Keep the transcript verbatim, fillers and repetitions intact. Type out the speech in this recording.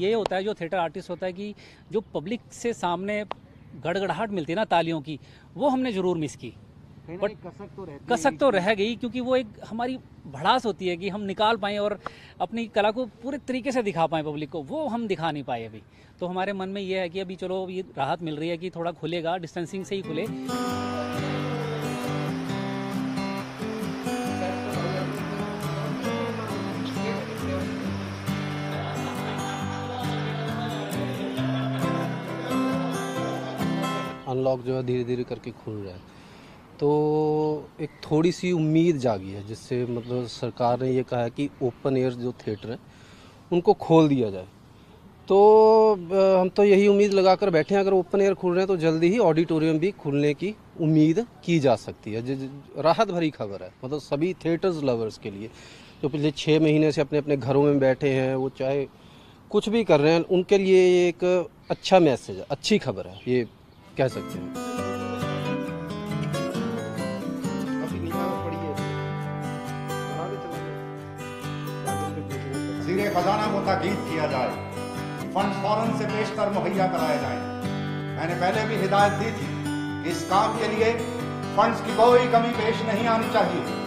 ये होता है, जो थिएटर आर्टिस्ट होता है कि जो पब्लिक से सामने गड़गड़ाहट मिलती है ना तालियों की, वो हमने ज़रूर मिस की। बट कसक तो रहती कसक तो रह गई, क्योंकि वो एक हमारी भड़ास होती है कि हम निकाल पाएँ और अपनी कला को पूरे तरीके से दिखा पाएँ पब्लिक को, वो हम दिखा नहीं पाए अभी। तो हमारे मन में ये है कि अभी चलो ये राहत मिल रही है कि थोड़ा खुलेगा, डिस्टेंसिंग से ही खुले। अनलॉक जो है धीरे धीरे करके खुल रहा है, तो एक थोड़ी सी उम्मीद जागी है, जिससे मतलब सरकार ने ये कहा है कि ओपन एयर जो थिएटर है उनको खोल दिया जाए। तो हम तो यही उम्मीद लगाकर बैठे हैं, अगर ओपन एयर खुल रहे हैं तो जल्दी ही ऑडिटोरियम भी खुलने की उम्मीद की जा सकती है। राहत भरी खबर है, मतलब सभी थिएटर्स लवर्स के लिए जो पिछले छः महीने से अपने अपने घरों में बैठे हैं, वो चाहे कुछ भी कर रहे हैं, उनके लिए ये एक अच्छा मैसेज है, अच्छी खबर है, ये कह सकते हैं। ज़ीरे खजाना मुद्दा गीत किया जाए, फंड फौरन से पेशतर मुहैया कराए जाए। मैंने पहले भी हिदायत दी थी कि इस काम के लिए फंड्स की कोई कमी पेश नहीं आनी चाहिए।